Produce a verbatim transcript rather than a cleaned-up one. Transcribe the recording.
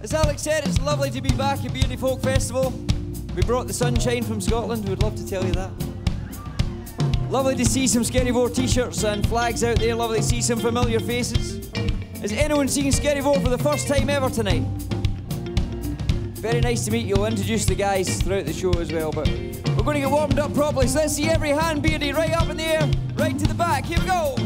As Alex said, it's lovely to be back at Beardy Folk Festival. We brought the sunshine from Scotland, we'd love to tell you that. Lovely to see some Skerryvore t-shirts and flags out there, lovely to see some familiar faces. Has anyone seen Skerryvore for the first time ever tonight? Very nice to meet you. We'll introduce the guys throughout the show as well, but we're going to get warmed up properly, so let's see every hand, Beardy, right up in the air, right to the back. Here we go.